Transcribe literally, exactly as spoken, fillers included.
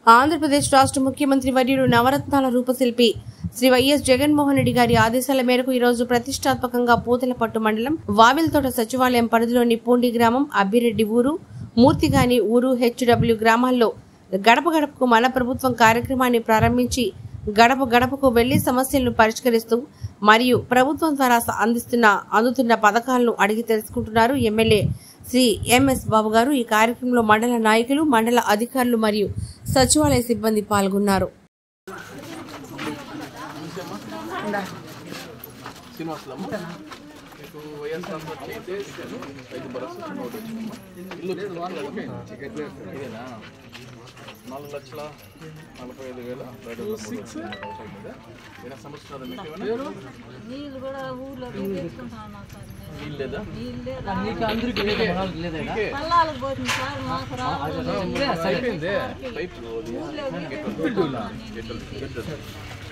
ఆంధ్రప్రదేశ్ రాష్ట్ర ముఖ్యమంత్రి వర్యుడు నవరత్నాల రూపశిల్పి శ్రీ వైఎస్ జగన్మోహన్ రెడ్డి గారి ఆదేశాల మేరకు ఈ రోజు ప్రతిష్టాత్మకంగా పూతలపట్టు మండలం వావిల్తోట సచివాలయం పరిధిలోని పూండి గ్రామం, అబ్బిరెడ్డి ఊరు, మూర్తిగాని ఊరు, హెచ్డబ్ల్యూ గ్రామాల్లో గడప గడపకు మన ప్రభుత్వం కార్యక్రమాన్ని ప్రారంభించి గడప గడపకు వెళ్లి సమస్యలను పరిష్కరిస్తూ మరియు ప్రభుత్వం ద్వారా అందిస్తున్న అందుతున్న పథకాలను అడిగి తెలుసుకుంటున్నారు ఎమ్మెల్యే శ్రీ ఎంఎస్ బాబు గారు. ఈ కార్యక్రమంలో మండల నాయకులు, మండల అధికారులు మరియు సచివాలయ సిబ్బంది పాల్గొన్నారు. నాలుగు లక్షల నలభై ఐదు వేల సంవత్సరాలు నీళ్ళు లేదా